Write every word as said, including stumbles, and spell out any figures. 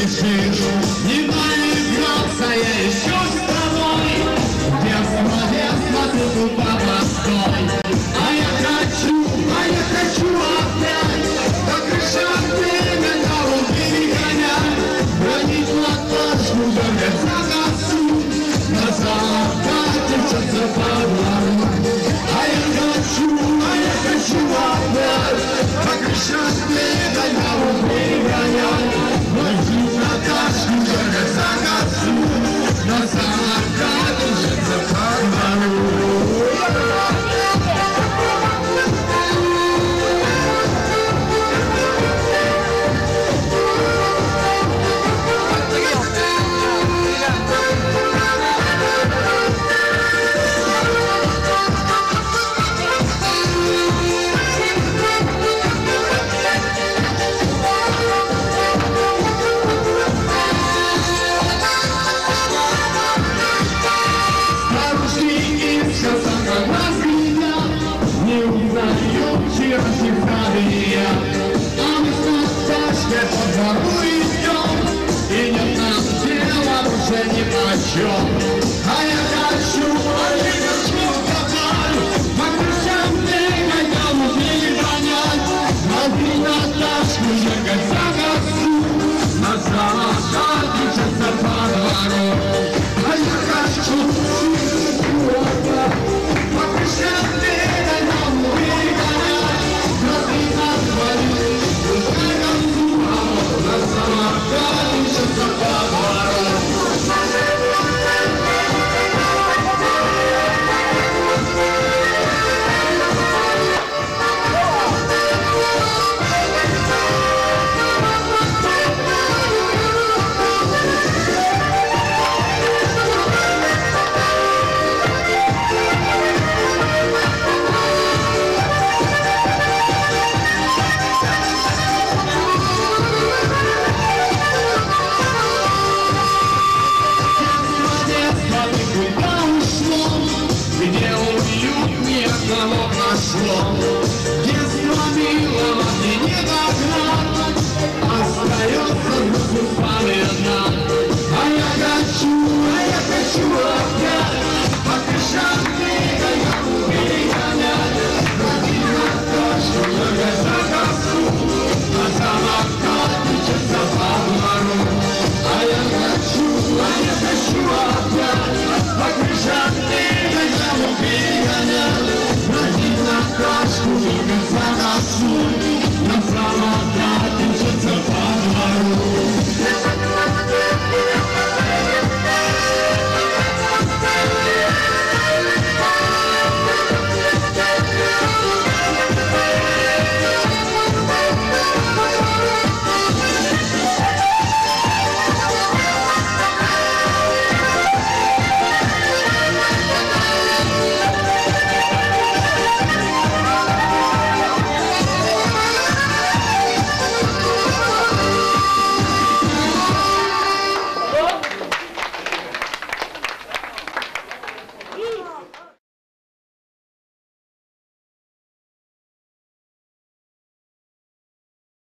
спешишь. Не наигрался я еще с тобой. Детство, детство, ты тут простой. А я хочу, а я хочу опять по крышам перегонял, перегонять. Бронить латашку, дергать за косу, на закате часа по двору. А я хочу, а я хочу опять по крышам перегонял, перегонять. Бронить латашку, дергать за косу, на закате часа по двору. Вчерашних радия, а мы с Наташкой по двору идем, и нет нам дела уже ни о чем. А я хочу, а я хочу давай, по крышам перегонял, перегонять. Лови Наташку, дергать за косу, на закате часа по двору. А я хочу, по крышам перегонял, перегонять. Где уют ни одного прошло.